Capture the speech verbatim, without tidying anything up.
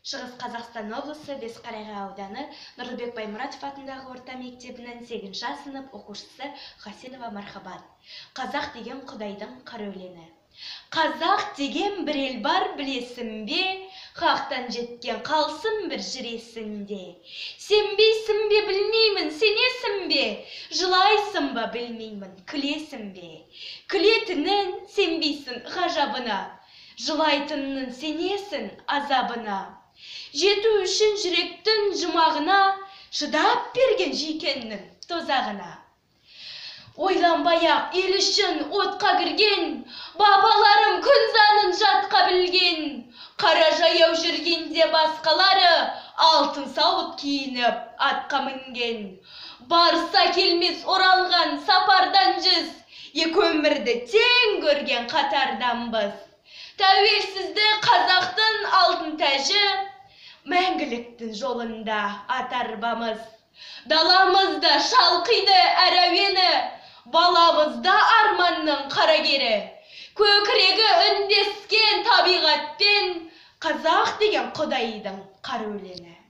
Шығыс Қазақстан облысы Бесқарағай ауданы Нұрлыбек Баймұратов атындағы орта мектебінің сегізінші сынып оқушысы Хасенова Мархабат. Қазақ деген Құдайдың қара өлеңі. Қазақ деген бір ел бар, білесің бе? Хақтан жеткен қалсын бір жүресінде. Сенбейсің бе, білмеймін, сенесің бе? Жылайсың ба, білмеймін, күлесің бе? Күлетінін сенбейсің ғажабына, жылайтынын сенесің азабына. Жету үшін жүректің жұмағына, шыдап берген жекеннің тозағына. Ойланбай-ақ ел үшін отқа кірген, бабаларым күн заңын жатқа білген. Қара жаяу жүргенде басқалары алтын сауыт киініп атқа мінген. Барса келмес оралған сапардан жүз, екі өмірді тең көрген қатарданбыз. Тәуелсіздік қазақтың алтын тәжі, мәңгіліктің жолында атарбамыз. Даламызда шалқиды әр әуені, баламызда арманның қарагері. Көкірегі үндескен табиғатпен, қазақ деген Құдайдың қара өлеңі.